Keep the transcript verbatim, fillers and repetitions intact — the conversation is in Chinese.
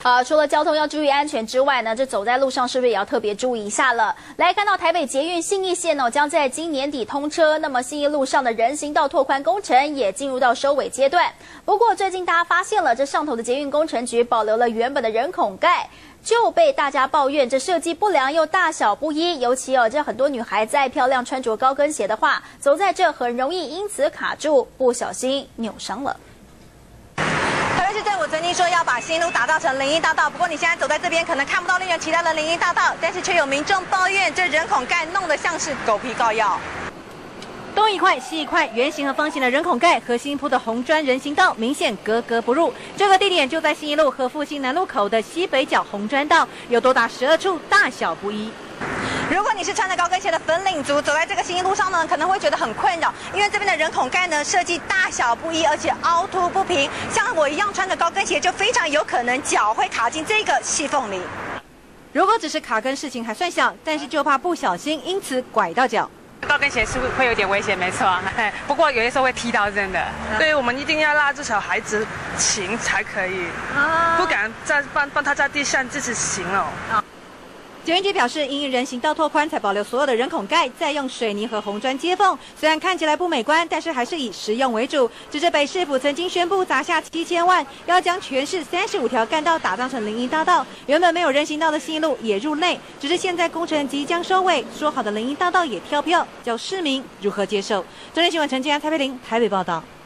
好，除了交通要注意安全之外呢，这走在路上是不是也要特别注意一下了？来看到台北捷运信义线哦，将在今年底通车，那么信义路上的人行道拓宽工程也进入到收尾阶段。不过最近大家发现了，这上头的捷运工程局保留了原本的人孔盖，就被大家抱怨这设计不良又大小不一，尤其哦，这很多女孩子爱漂亮，穿着高跟鞋的话，走在这很容易因此卡住，不小心扭伤了。 台北市政府曾经说要把新路打造成林荫大道，不过你现在走在这边可能看不到令人期待的林荫大道，但是却有民众抱怨这人孔盖弄得像是狗皮膏药。 东一块西一块，圆形和方形的人孔盖和新铺的红砖人行道明显格格不入。这个地点就在信义路和复兴南路口的西北角红砖道，有多达十二处，大小不一。 如果你是穿着高跟鞋的粉领族，走在这个新义路上呢，可能会觉得很困扰，因为这边的人孔盖呢设计大小不一，而且凹凸不平。像我一样穿着高跟鞋，就非常有可能脚会卡进这个细缝里。 如果只是卡跟事情还算小，但是就怕不小心因此拐到脚。 高跟鞋是会有点危险，没错啊。不过有些时候会踢到，真的。 对，我们一定要拉着小孩子行才可以，啊、不敢在帮帮他在地上自己行哦。啊捷运局表示，因人行道拓宽，才保留所有的人孔盖，再用水泥和红砖接缝。虽然看起来不美观，但是还是以实用为主。只是北市府曾经宣布砸下七千万，要将全市三十五条干道打造成林荫大道。原本没有人行道的信义路也入内，只是现在工程即将收尾，说好的林荫大道也跳票，叫市民如何接受？中天新闻陈建安、蔡佩玲台北报道。